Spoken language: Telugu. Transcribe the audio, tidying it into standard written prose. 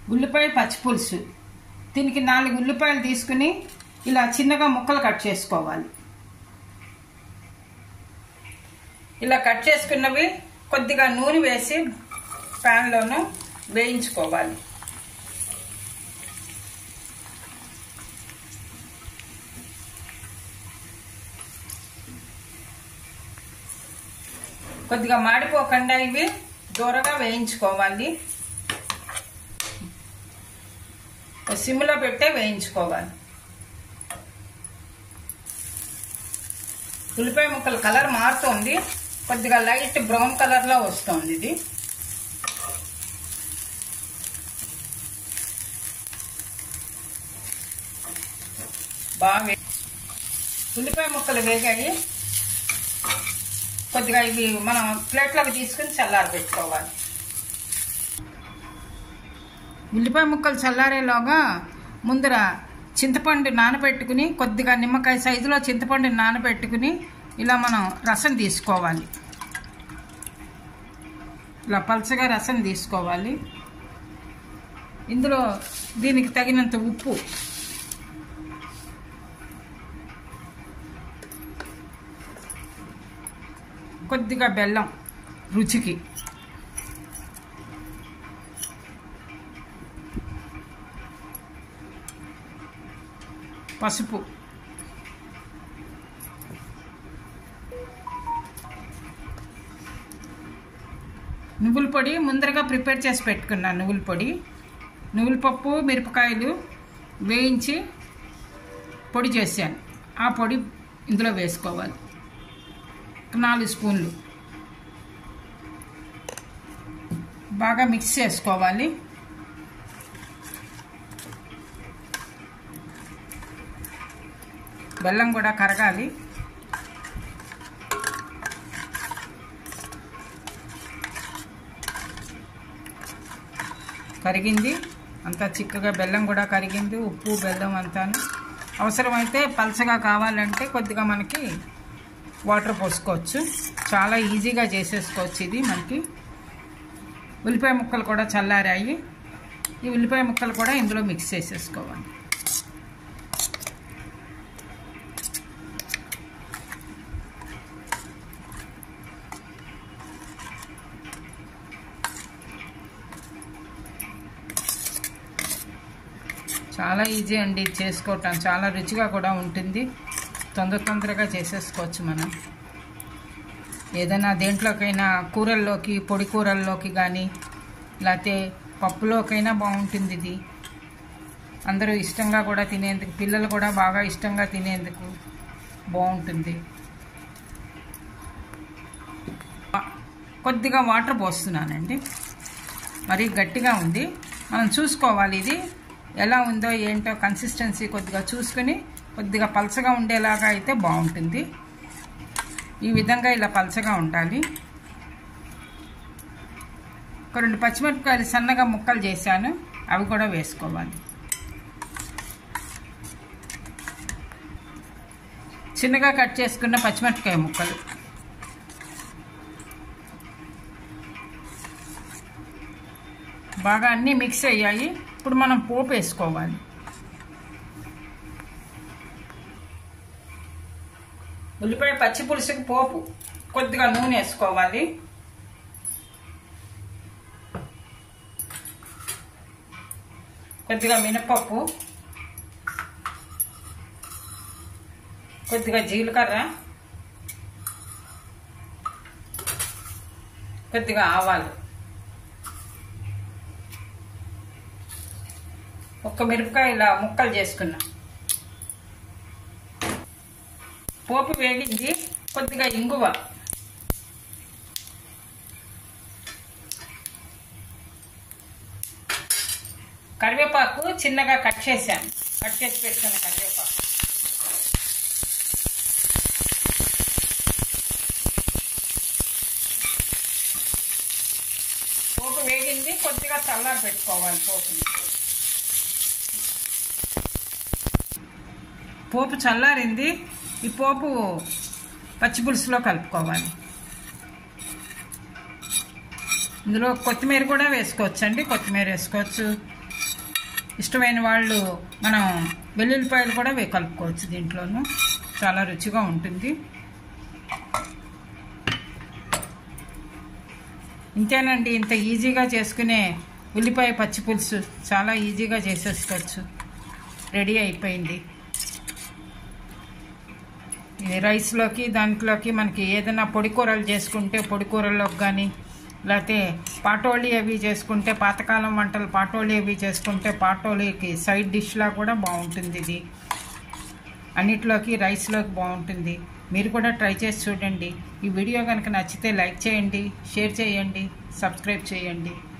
ఉల్లిపాయ పచ్చిపులుసు. దీనికి 4 ఉల్లిపాయలు తీసుకుని ఇలా చిన్నగా ముక్కలు కట్ చేసుకోవాలి. ఇలా కట్ చేసుకున్నవి కొద్దిగా నూనె వేసి ప్యాన్లోనూ వేయించుకోవాలి. కొద్దిగా మాడిపోకుండా ఇవి దూరగా వేయించుకోవాలి. సిమ్లో పెట్టే వేయించుకోవాలి. ఉల్లిపాయ ముక్కలు కలర్ మారుతుంది, కొద్దిగా లైట్ బ్రౌన్ కలర్లో వస్తుంది. ఇది బాగా ఉల్లిపాయ ముక్కలు వేగాయి. కొద్దిగా ఇవి మనం ప్లేట్లోకి తీసుకుని చల్లారి పెట్టుకోవాలి. ఉల్లిపాయ ముక్కలు చల్లారేలోగా ముందర చింతపండు నానబెట్టుకుని కొద్దిగా నిమ్మకాయ సైజులో చింతపండుని నానబెట్టుకుని ఇలా మనం రసం తీసుకోవాలి. ఇలా పల్చగా రసం తీసుకోవాలి. ఇందులో దీనికి తగినంత ఉప్పు, కొద్దిగా బెల్లం రుచికి, పసుపు, నువ్వుల పొడి ముందరగా ప్రిపేర్ చేసి పెట్టుకున్నాను. నువ్వుల పొడి, నువ్వుల పప్పు, మిరపకాయలు వేయించి పొడి చేశాను. ఆ పొడి ఇందులో వేసుకోవాలి. 4 స్పూన్లు బాగా మిక్స్ చేసుకోవాలి. బెల్లం కూడా కరగాలి. కరిగింది అంతా చిక్కగా, బెల్లం కూడా కరిగింది, ఉప్పు బెల్లం అంతాను. అవసరమైతే పలచగా కావాలంటే కొద్దిగా మనకి వాటర్ పోసుకోవచ్చు. చాలా ఈజీగా చేసేసుకోవచ్చు ఇది మనకి. ఉల్లిపాయ ముక్కలు కూడా చల్లారాయి. ఈ ఉల్లిపాయ ముక్కలు కూడా ఇందులో మిక్స్ చేసేసుకోవాలి. చాలా ఈజీ అండి చేసుకోవటం, చాలా రుచిగా కూడా ఉంటుంది. తొందరగా చేసేసుకోవచ్చు మనం. ఏదైనా దేంట్లోకైనా కూరల్లోకి, పొడి కూరల్లోకి కానీ లేకపోతే పప్పులోకైనా బాగుంటుంది ఇది. అందరూ ఇష్టంగా కూడా తినేందుకు, పిల్లలు కూడా బాగా ఇష్టంగా తినేందుకు బాగుంటుంది. కొద్దిగా వాటర్ పోస్తున్నానండి, మరీ గట్టిగా ఉంది. మనం చూసుకోవాలి ఇది ఎలా ఉందో ఏంటో, కన్సిస్టెన్సీ కొద్దిగా చూసుకొని కొద్దిగా పలచగా ఉండేలాగా అయితే బాగుంటుంది. ఈ విధంగా ఇలా పలచగా ఉండాలి. ఒక 2 పచ్చిమిరపకాయలు సన్నగా ముక్కలు చేశాను, అవి కూడా వేసుకోవాలి. చిన్నగా కట్ చేసుకున్న పచ్చిమిరపకాయ ముక్కలు, బాగా అన్నీ మిక్స్ అయ్యాయి. ఇప్పుడు మనం పోపు వేసుకోవాలి. ఉల్లిపాయ పచ్చి పులుసుకి పోపు కొద్దిగా నూనె వేసుకోవాలి. కొద్దిగా మినపప్పు, కొద్దిగా జీలకర్ర, కొద్దిగా ఆవాలు, ఒక్క మిరపకాయ ఇలా ముక్కలు చేసుకున్నా. పోపు వేగింది. కొద్దిగా ఇంగువ, కరివేపాకు చిన్నగా కట్ చేసి పెట్టుకున్న కరివేపాకు, పోపు వేగింది. కొద్దిగా చల్లారి పెట్టుకోవాలి పోపుని. పోపు చల్లారింది. ఈ పోపు పచ్చిపులుసులో కలుపుకోవాలి. ఇందులో కొత్తిమీర కూడా వేసుకోవచ్చండి, కొత్తిమీర వేసుకోవచ్చు. ఇష్టమైన వాళ్ళు మనం వెల్లుల్లిపాయలు కూడా కలుపుకోవచ్చు దీంట్లోనూ, చాలా రుచిగా ఉంటుంది. ఇంతేనండి, ఇంత ఈజీగా చేసుకునే ఉల్లిపాయ పచ్చి పులుసు చాలా ఈజీగా చేసేసుకోవచ్చు. రెడీ అయిపోయింది. ఇది రైస్లోకి దాంట్లోకి మనకి ఏదైనా పొడి కూరలు చేసుకుంటే పొడి కూరల్లోకి కానీ, లేకపోతే పాటోళీ అవి చేసుకుంటే పాతకాలం వంటలు పాటోళీ అవి చేసుకుంటే పాటోళీకి సైడ్ డిష్లా కూడా బాగుంటుంది. ఇది అన్నిట్లోకి రైస్లోకి బాగుంటుంది. మీరు కూడా ట్రై చేసి చూడండి. ఈ వీడియో కనుక నచ్చితే లైక్ చేయండి, షేర్ చేయండి, సబ్స్క్రైబ్ చేయండి.